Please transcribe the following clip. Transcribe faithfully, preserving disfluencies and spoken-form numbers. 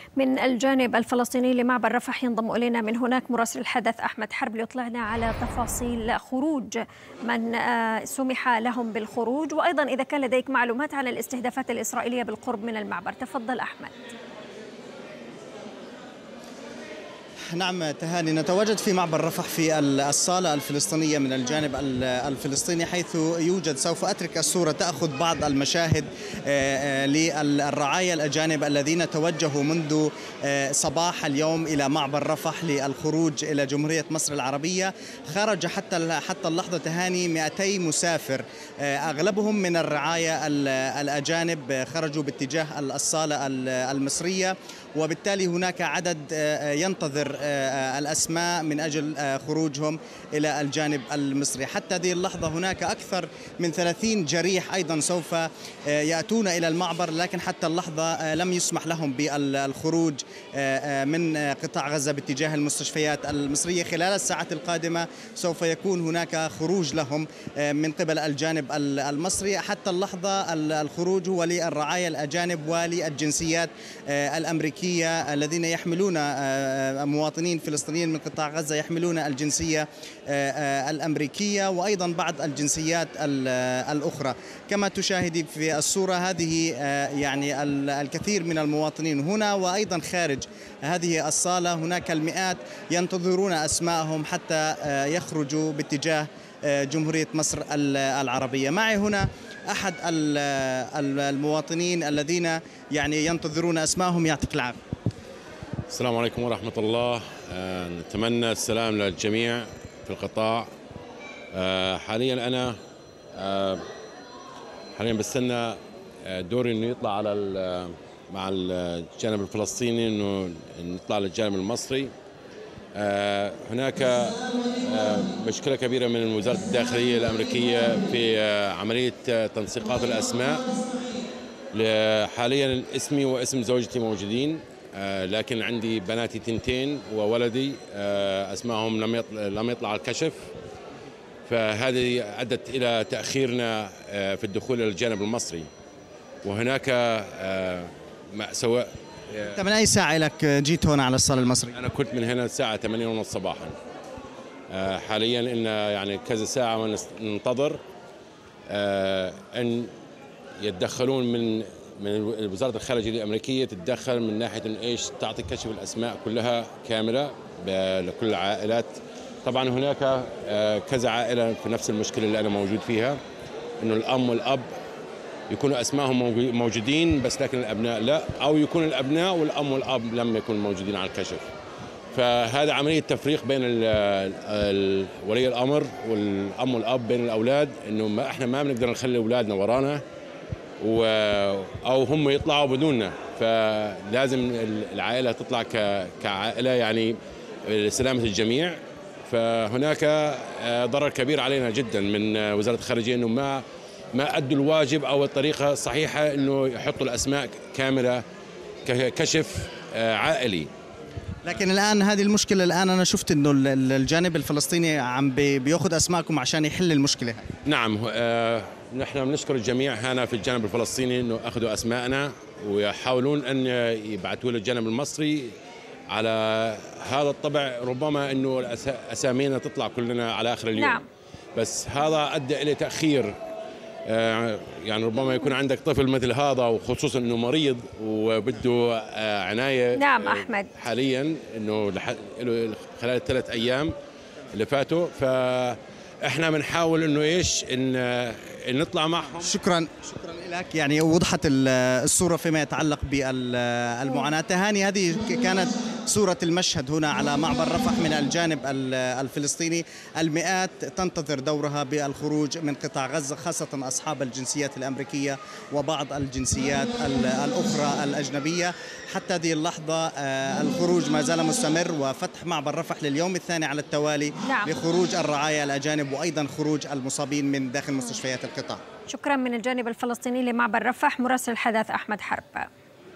من الجانب الفلسطيني لمعبر رفح ينضم إلينا من هناك مراسل الحدث أحمد حرب ليطلعنا على تفاصيل خروج من سمح لهم بالخروج، وأيضا إذا كان لديك معلومات عن الاستهدافات الإسرائيلية بالقرب من المعبر. تفضل أحمد. نعم تهاني، نتواجد في معبر رفح في الصالة الفلسطينية من الجانب الفلسطيني، حيث يوجد، سوف أترك الصورة تأخذ بعض المشاهد للرعايا الأجانب الذين توجهوا منذ صباح اليوم إلى معبر رفح للخروج إلى جمهورية مصر العربية. خرج حتى حتى اللحظة تهاني مئتي مسافر، أغلبهم من الرعايا الأجانب خرجوا باتجاه الصالة المصرية، وبالتالي هناك عدد ينتظر الأسماء من أجل خروجهم إلى الجانب المصري. حتى هذه اللحظة هناك أكثر من ثلاثين جريح أيضا سوف يأتون إلى المعبر، لكن حتى اللحظة لم يسمح لهم بالخروج من قطاع غزة باتجاه المستشفيات المصرية. خلال الساعات القادمة سوف يكون هناك خروج لهم من قبل الجانب المصري. حتى اللحظة الخروج هو للرعايا الأجانب وللجنسيات الأمريكية الذين يحملون مواطنين فلسطينيين من قطاع غزة يحملون الجنسية الأمريكية، وأيضا بعض الجنسيات الأخرى. كما تشاهدي في الصورة هذه يعني الكثير من المواطنين هنا وأيضا خارج هذه الصالة، هناك المئات ينتظرون أسماءهم حتى يخرجوا باتجاه جمهورية مصر العربية. معي هنا أحد المواطنين الذين يعني ينتظرون أسماءهم. يعطيك العافية. السلام عليكم ورحمة الله. نتمنى السلام للجميع في القطاع. حاليا أنا حاليا بستنى دوري إنه يطلع على مع الجانب الفلسطيني، إنه نطلع للجانب المصري. هناك مشكلة كبيرة من وزارة الداخلية الأمريكية في عملية تنسيقات الأسماء. حاليا اسمي واسم زوجتي موجودين، لكن عندي بناتي تنتين وولدي أسمائهم لم يطلع لم يطلع الكشف، فهذه أدت إلى تأخيرنا في الدخول إلى الجانب المصري. وهناك سواء أنت من أي ساعة لك جيت هنا على الصالة المصري؟ أنا كنت من هنا الساعة ثمانية ونص صباحا. حاليا لنا يعني كذا ساعة ننتظر أن يتدخلون من من وزارة الخارجية الأمريكية، تتدخل من ناحية إنه إيش تعطي كشف الأسماء كلها كاملة لكل العائلات. طبعا هناك كذا عائلة في نفس المشكلة اللي أنا موجود فيها، إنه الأم والأب يكونوا أسمائهم موجودين بس لكن الأبناء لا، أو يكون الأبناء والأم والأب لم يكونوا موجودين على الكشف. فهذا عملية تفريق بين ولي الأمر والأم والأب بين الأولاد، إنه ما إحنا ما بنقدر نخلي أولادنا ورانا و أو هم يطلعوا بدوننا، فلازم العائلة تطلع كعائلة يعني لسلامة الجميع. فهناك ضرر كبير علينا جدا من وزارة الخارجية، إنه ما ما أدوا الواجب أو الطريقة الصحيحة إنه يحطوا الأسماء كاملة ككشف عائلي. لكن الآن هذه المشكلة، الآن أنا شفت إنه الجانب الفلسطيني عم بيأخذ أسماءكم عشان يحل المشكلة. نعم، آه نحن بنشكر الجميع هنا في الجانب الفلسطيني إنه أخذوا أسماءنا ويحاولون أن يبعثوا للجانب المصري. على هذا الطبع ربما إنه أسامينا تطلع كلنا على آخر اليوم. نعم. بس هذا أدى إلى تأخير. يعني ربما يكون عندك طفل مثل هذا، وخصوصا انه مريض وبده عنايه. نعم احمد. حاليا انه خلال الثلاث ايام اللي فاتوا، فاحنا بنحاول انه ايش ان نطلع معهم. شكرا شكرا لك. يعني وضحت الصوره فيما يتعلق بالمعاناه. تهاني، هذه كانت صورة المشهد هنا على معبر رفح من الجانب الفلسطيني. المئات تنتظر دورها بالخروج من قطاع غزة، خاصة أصحاب الجنسيات الأمريكية وبعض الجنسيات الأخرى الأجنبية. حتى هذه اللحظة الخروج ما زال مستمر، وفتح معبر رفح لليوم الثاني على التوالي. نعم. لخروج الرعايا الأجانب وأيضا خروج المصابين من داخل مستشفيات القطاع. شكرا من الجانب الفلسطيني لمعبر رفح مراسل الحدث أحمد حرب.